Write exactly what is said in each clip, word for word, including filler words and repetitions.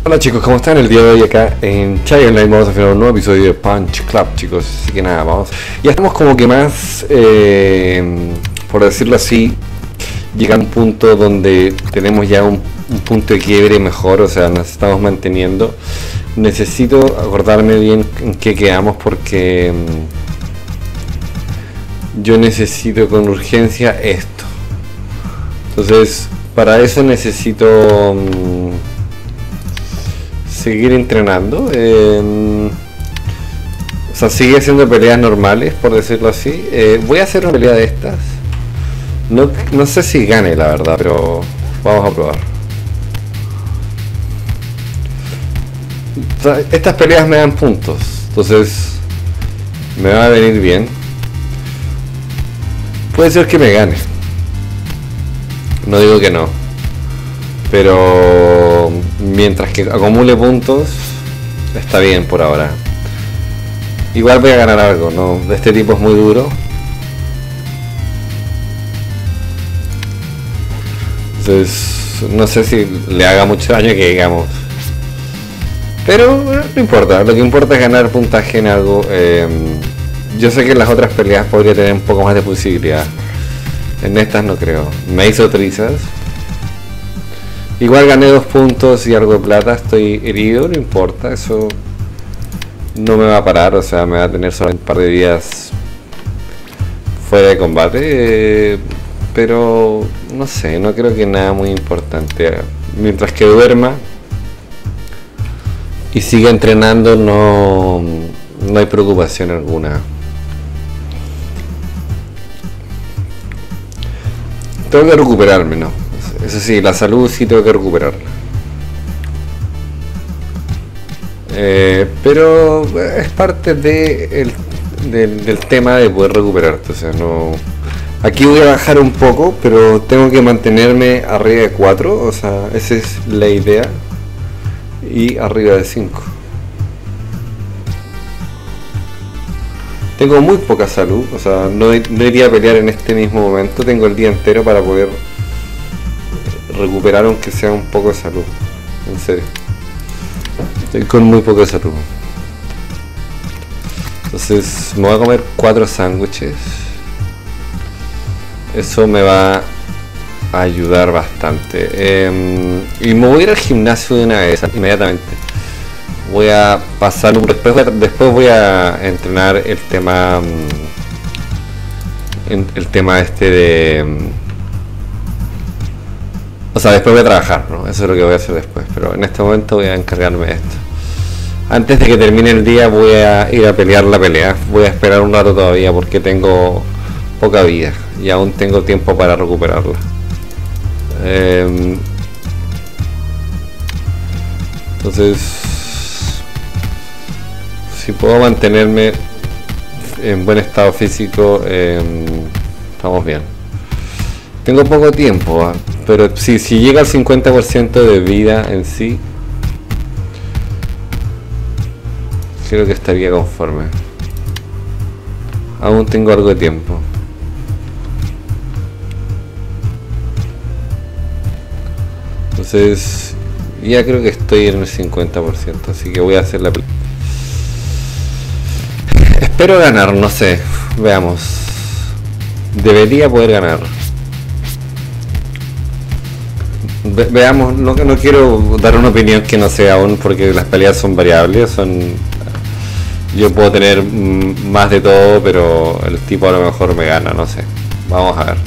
Hola chicos, ¿cómo están? El día de hoy acá en Chai Online vamos a hacer un nuevo episodio de Punch Club, chicos. Así que nada, vamos. Ya estamos como que más, eh, por decirlo así, llegando a un punto donde tenemos ya un, un punto de quiebre mejor, o sea, nos estamos manteniendo. Necesito acordarme bien en qué quedamos porque um, yo necesito con urgencia esto. Entonces, para eso necesito... Um, seguir entrenando, eh, o sea, sigue haciendo peleas normales, por decirlo así. Eh, voy a hacer una pelea de estas. No, no sé si gane, la verdad, pero vamos a probar. O sea, estas peleas me dan puntos, entonces me va a venir bien. Puede ser que me gane, no digo que no, pero mientras que acumule puntos está bien por ahora. Igual voy a ganar algo, ¿no? Este tipo es muy duro, entonces no sé si le haga mucho daño que digamos, pero bueno, no importa. Lo que importa es ganar puntaje en algo. eh, yo sé que en las otras peleas podría tener un poco más de posibilidad, en estas no creo. Me hizo trizas. Igual gané dos puntos y algo de plata, estoy herido, no importa, eso no me va a parar, o sea, me va a tener solo un par de días fuera de combate, eh, pero no sé, no creo que nada muy importante. Mientras que duerma y siga entrenando, no, no hay preocupación alguna. Tengo que recuperarme, ¿no? Eso sí, la salud sí tengo que recuperarla. Eh, pero es parte de el, del, del tema de poder recuperarte. O sea, no. Aquí voy a bajar un poco, pero tengo que mantenerme arriba de cuatro. O sea, esa es la idea. Y arriba de cinco. Tengo muy poca salud. O sea, no, no iría a pelear en este mismo momento. Tengo el día entero para poder recuperar aunque sea un poco de salud. En serio, estoy con muy poco de salud. Entonces me voy a comer cuatro sándwiches. Eso me va a ayudar bastante. eh, Y me voy a ir al gimnasio de una vez, inmediatamente. Voy a pasar, después voy a, después voy a entrenar el tema El tema este de... O sea, después voy a trabajar, ¿no? Eso es lo que voy a hacer después. Pero en este momento voy a encargarme de esto. Antes de que termine el día voy a ir a pelear la pelea. Voy a esperar un rato todavía porque tengo poca vida. Y aún tengo tiempo para recuperarla. Eh, entonces... Si puedo mantenerme en buen estado físico, eh, estamos bien. Tengo poco tiempo, ¿eh? Pero si, si llega al cincuenta por ciento de vida en sí, creo que estaría conforme. Aún tengo algo de tiempo. Entonces, ya creo que estoy en el cincuenta por ciento, así que voy a hacer la pelea. Espero ganar, no sé, veamos. Debería poder ganar. Ve veamos, no, no quiero dar una opinión que no sea aún, porque las peleas son variables, son... Yo puedo tener más de todo, pero el tipo a lo mejor me gana, no sé. Vamos a ver.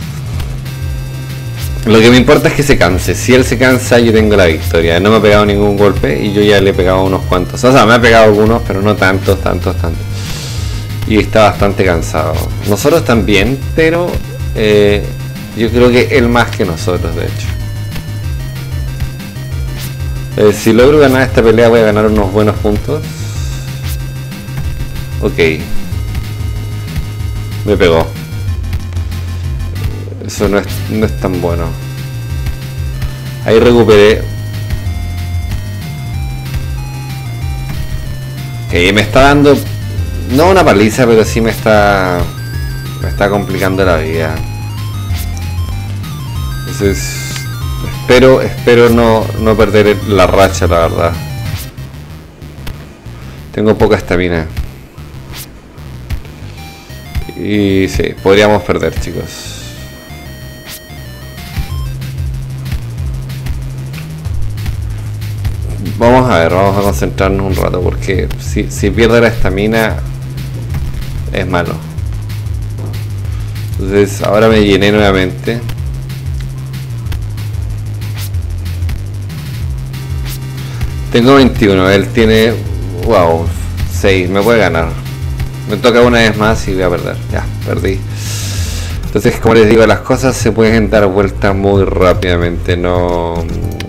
Lo que me importa es que se canse. Si él se cansa, yo tengo la victoria. No me ha pegado ningún golpe y yo ya le he pegado unos cuantos. O sea, me ha pegado algunos, pero no tantos, tantos, tantos. Y está bastante cansado. Nosotros también, pero eh, yo creo que él más que nosotros, de hecho. Eh, si logro ganar esta pelea voy a ganar unos buenos puntos. Ok. Me pegó. Eso no es, no es tan bueno. Ahí recuperé. Ok, me está dando... No una paliza, pero sí me está... Me está complicando la vida. Entonces... Espero, espero no, no perder la racha, la verdad. Tengo poca estamina. Y sí, podríamos perder, chicos. Vamos a ver, vamos a concentrarnos un rato, porque si, si pierde la estamina es malo. Entonces ahora me llené nuevamente. Tengo veintiuno, él tiene, wow, seis, me puede ganar. Me toca una vez más y voy a perder. Ya, perdí. Entonces, como les digo, las cosas se pueden dar vuelta muy rápidamente. No...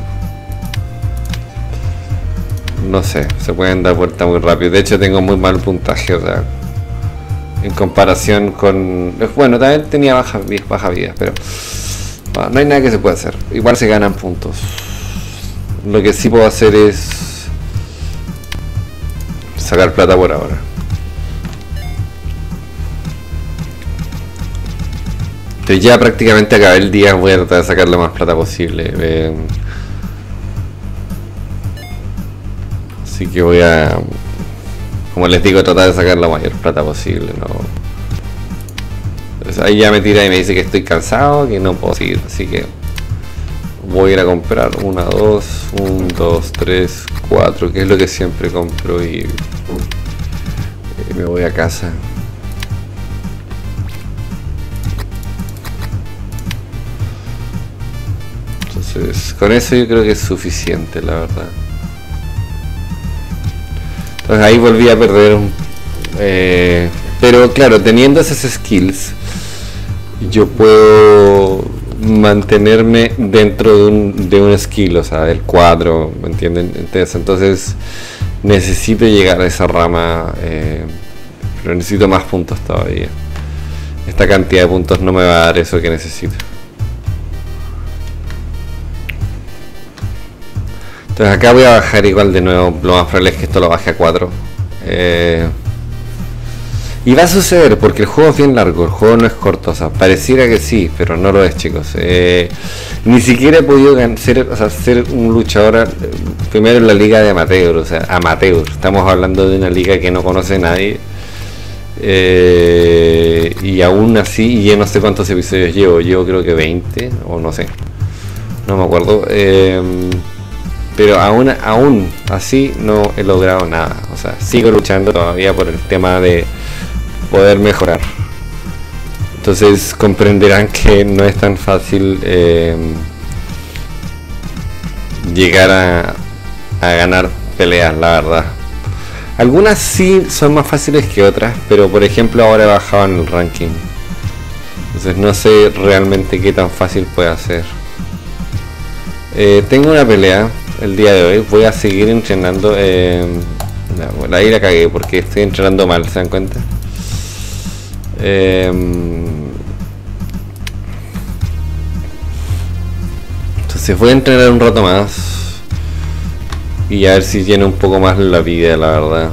No sé, se pueden dar vuelta muy rápido. De hecho, tengo muy mal puntaje, o sea... En comparación con... Bueno, también tenía baja, baja vida, pero... Bueno, no hay nada que se pueda hacer. Igual se ganan puntos. Lo que sí puedo hacer es... sacar plata por ahora. Entonces ya prácticamente acabé el día, voy a tratar de sacar lo más plata posible. Eh, así que voy a, como les digo, tratar de sacar la mayor plata posible, ¿no? Entonces ahí ya me tira y me dice que estoy cansado, que no puedo seguir, así que voy a ir a comprar una, dos, un, dos, tres, cuatro, que es lo que siempre compro, y, y me voy a casa. Entonces, con eso yo creo que es suficiente, la verdad. Entonces ahí volví a perder un, eh, pero claro, teniendo esas skills yo puedo mantenerme dentro de un, de un skill, o sea, del cuadro, ¿me entienden? Entonces, entonces necesito llegar a esa rama, eh, pero necesito más puntos todavía. Esta cantidad de puntos no me va a dar eso que necesito. Entonces acá voy a bajar igual de nuevo, lo más probable es que esto lo baje a cuatro. Eh, y va a suceder porque el juego es bien largo, el juego no es corto, o sea, pareciera que sí, pero no lo es, chicos. Eh, ni siquiera he podido ser, o sea, ser un luchador primero en la liga de amateur, o sea, amateur. Estamos hablando de una liga que no conoce a nadie. Eh, y aún así, ya no sé cuántos episodios llevo, llevo creo que veinte, o no sé, no me acuerdo. Eh, Pero aún, aún así no he logrado nada. O sea, sigo luchando todavía por el tema de poder mejorar. Entonces comprenderán que no es tan fácil eh, llegar a, a ganar peleas, la verdad. Algunas sí son más fáciles que otras, pero por ejemplo ahora he bajado en el ranking. Entonces no sé realmente qué tan fácil puede ser. Eh, tengo una pelea el día de hoy, voy a seguir entrenando. Eh, no, ahí la cagué porque estoy entrenando mal, ¿se dan cuenta? Eh, entonces voy a entrenar un rato más y a ver si lleno un poco más la vida, la verdad.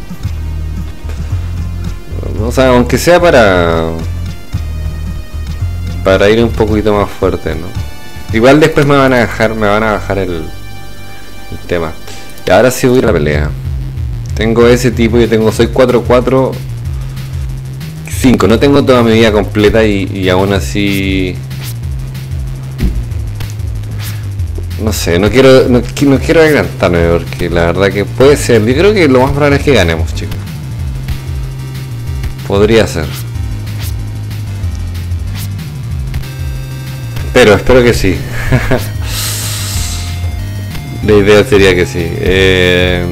O sea, aunque sea para para ir un poquito más fuerte, ¿no? Igual después me van a bajar, me van a bajar el, el tema. Y ahora sí voy a la pelea. Tengo ese tipo, yo tengo, soy cuatro cuatro cinco, no tengo toda mi vida completa y, y aún así no sé, no quiero no, no quiero adelantarme porque la verdad que puede ser, yo creo que lo más probable es que ganemos, chicos. Podría ser. Pero espero que sí. La idea sería que sí. Eh,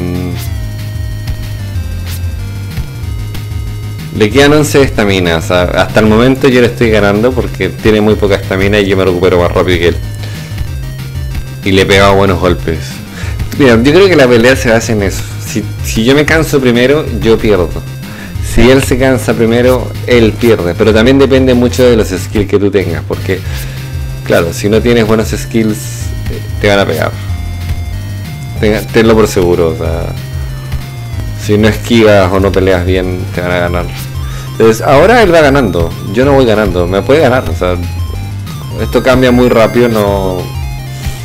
le quedan once de estamina. O sea, hasta el momento yo le estoy ganando porque tiene muy poca estamina y yo me recupero más rápido que él. Y le he pegado buenos golpes. Mira, yo creo que la pelea se basa en eso. Si, si yo me canso primero, yo pierdo. Si él se cansa primero, él pierde. Pero también depende mucho de los skills que tú tengas. Porque claro, si no tienes buenos skills, te van a pegar. Tenlo por seguro, o sea, si no esquivas o no peleas bien, te van a ganar. Entonces, ahora él va ganando, yo no voy ganando, me puede ganar, o sea, esto cambia muy rápido, no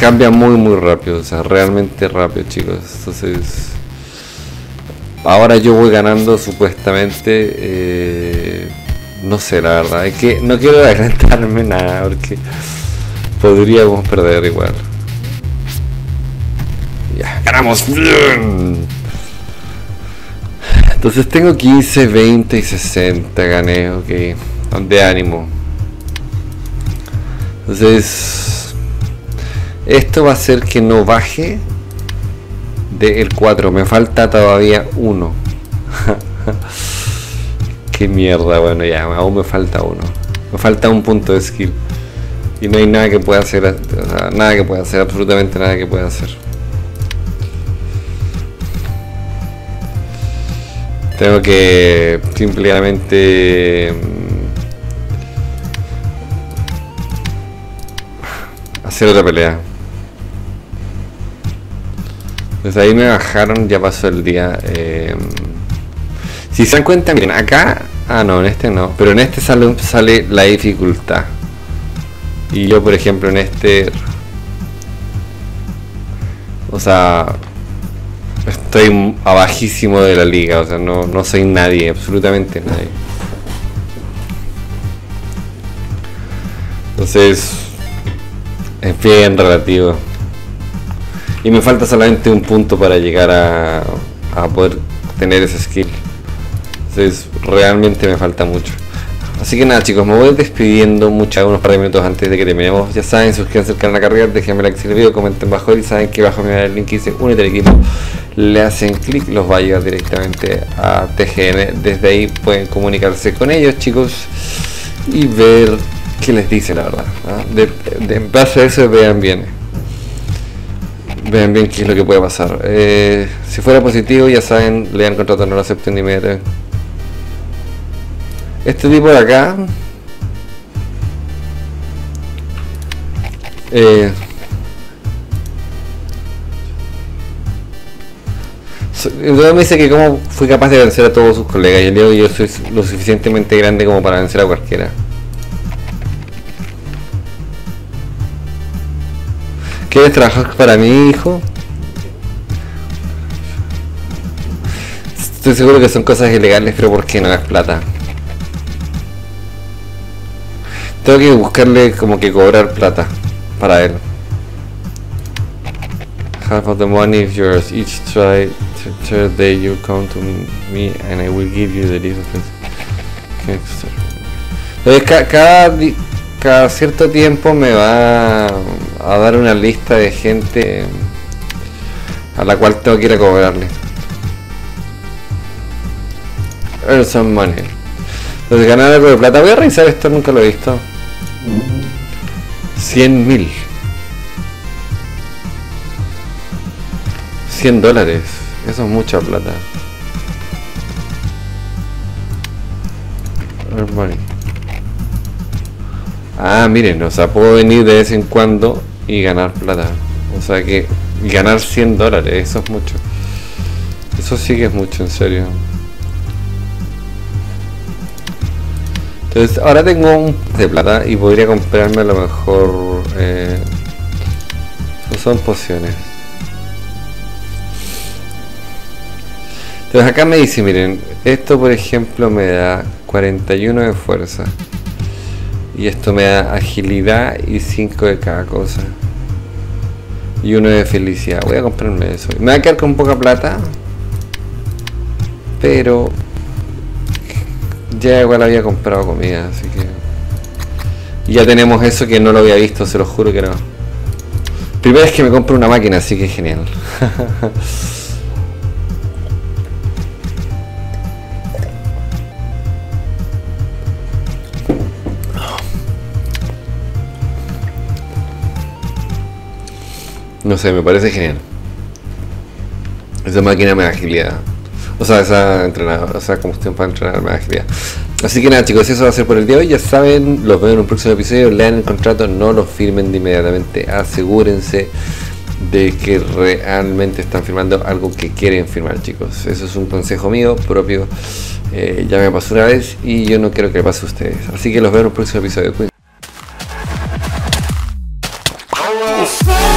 cambia muy muy rápido, o sea, realmente rápido, chicos. Entonces, ahora yo voy ganando supuestamente, eh, no sé, la verdad, es que no quiero adelantarme nada porque podríamos perder igual. Ya, ganamos bien. Entonces tengo quince, veinte y sesenta, gané, ok, de ánimo. Entonces, esto va a hacer que no baje del cuatro, me falta todavía uno. Qué mierda, bueno, ya, aún me falta uno. Me falta un punto de skill. Y no hay nada que pueda hacer, o sea, nada que pueda hacer, absolutamente nada que pueda hacer. Tengo que simplemente hacer otra pelea. Pues ahí me bajaron, ya pasó el día. Eh, si se dan cuenta, miren, acá, ah no, en este no, pero en este sale, sale la dificultad. Y yo, por ejemplo, en este, o sea, estoy abajísimo de la liga, o sea, no, no soy nadie, absolutamente nadie. Entonces, es bien relativo. Y me falta solamente un punto para llegar a, a poder tener ese skill. Entonces, realmente me falta mucho. Así que nada, chicos, me voy despidiendo muchas, unos par de minutos antes de que terminemos. Ya saben, suscríbanse al canal a cargar, déjenme like si el video, comenten bajo y saben que bajo me va el link que dice únete al equipo. Le hacen clic, los va a llevar directamente a T G N. Desde ahí pueden comunicarse con ellos, chicos, y ver qué les dice, la verdad, ¿no? de, de, en base a eso vean bien. Vean bien qué es lo que puede pasar. Eh, si fuera positivo, ya saben, lean contrato, no lo acepten inmediatamente. Este tipo de acá, eh, luego me dice que cómo fui capaz de vencer a todos sus colegas, y el día de hoy yo soy lo suficientemente grande como para vencer a cualquiera. ¿Quieres trabajar para mí, hijo? Estoy seguro que son cosas ilegales, pero ¿por qué no es plata? Tengo que buscarle como que cobrar plata para él. Half of the money is yours. Each try third day you come to me and I will give you the list of things. Entonces ca cada, cada cierto tiempo me va a dar una lista de gente a la cual tengo que ir a cobrarle. Earn some money. Entonces ganar algo de plata. Voy a revisar esto, nunca lo he visto. cien mil. cien dólares. Eso es mucha plata. Earn money. Ah, miren, o sea, puedo venir de vez en cuando y ganar plata. O sea que ganar cien dólares, eso es mucho. Eso sí que es mucho, en serio. Entonces, ahora tengo un de plata y podría comprarme a lo mejor... Eh, no son pociones. Entonces acá me dice, miren, esto por ejemplo me da cuarenta y uno de fuerza. Y esto me da agilidad y cinco de cada cosa. Y uno de felicidad. Voy a comprarme eso. Me va a quedar con poca plata. Pero ya igual había comprado comida, así que... Y ya tenemos eso que no lo había visto, se lo juro que no. Primera vez que me compro una máquina, así que genial. No sé, me parece genial. Esa máquina me da agilidad. O sea, esa entrenadora, o sea, combustión para entrenar me da agilidad. Así que nada, chicos, eso va a ser por el día de hoy. Ya saben, los veo en un próximo episodio. Lean el contrato, no lo firmen de inmediatamente. Asegúrense de que realmente están firmando algo que quieren firmar, chicos. Eso es un consejo mío propio. Eh, ya me pasó una vez y yo no quiero que le pase a ustedes. Así que los veo en un próximo episodio. Cuídense.